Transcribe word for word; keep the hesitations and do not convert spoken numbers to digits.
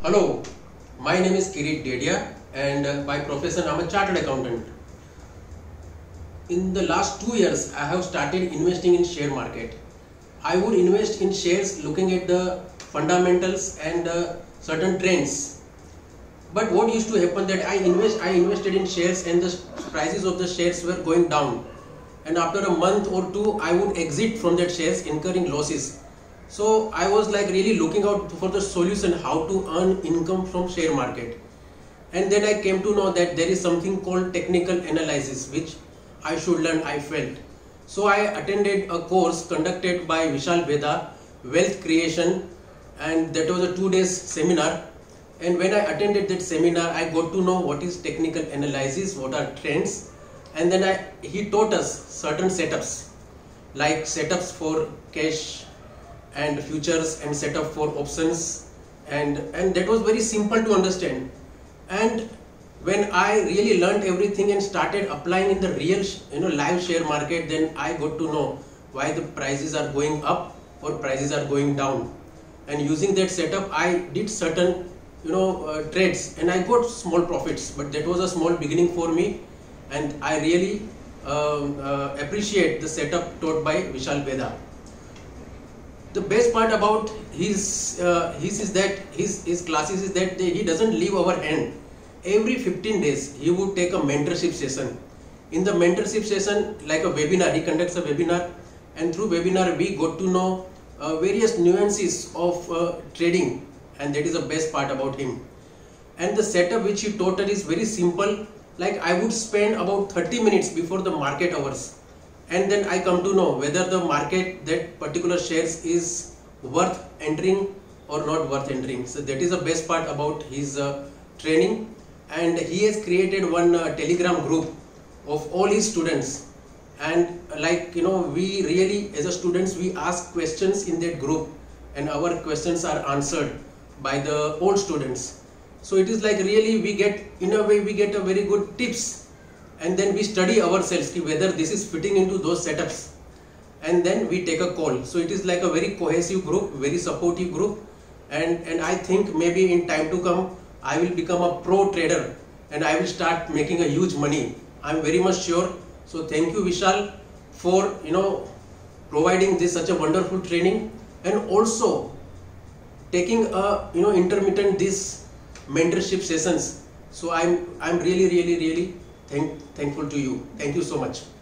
Hello, my name is Kirit Dedhia and uh, by profession I am a chartered accountant. In the last two years I have started investing in share market. I would invest in shares looking at the fundamentals and uh, certain trends. But what used to happen that I invest I invested in shares and the prices of the shares were going down, and after a month or two I would exit from that shares incurring losses. So I was like really looking out for the solution how to earn income from share market. And then I came to know that there is something called technical analysis which I should learn, I felt. So I attended a course conducted by Vishal Bheda, Wealth Creation, and that was a two days seminar. And when I attended that seminar, I got to know what is technical analysis, what are trends, and then I, he taught us certain setups, like setups for cash and futures and setup for options, and and that was very simple to understand. And when I really learned everything and started applying in the real you know live share market, then I got to know why the prices are going up or prices are going down. And using that setup I did certain you know uh, trades and I got small profits, but that was a small beginning for me, and I really um, uh, appreciate the setup taught by Vishal Bheda. The best part about his uh, his is that his his classes is that they, he doesn't leave our hand. Every fifteen days he would take a mentorship session. In the mentorship session, like a webinar, he conducts a webinar, and through webinar we got to know uh, various nuances of uh, trading, and that is the best part about him. And the setup which he taught us is very simple. Like I would spend about thirty minutes before the market hours, and then I come to know whether the market that particular shares is worth entering or not worth entering. So that is the best part about his uh, training. And he has created one uh, telegram group of all his students, and like you know we really as a students we ask questions in that group, and our questions are answered by the old students. So it is like really we get in a way we get a very good tips, and then we study ourselves whether this is fitting into those setups, and then we take a call. So it is like a very cohesive group, very supportive group, and and I think maybe in time to come I will become a pro trader and I will start making a huge money. I am very much sure. So thank you Vishal for you know providing this such a wonderful training, and also taking a you know intermittent this mentorship sessions. So I'm I'm really really really thank thankful to you. Thank you so much.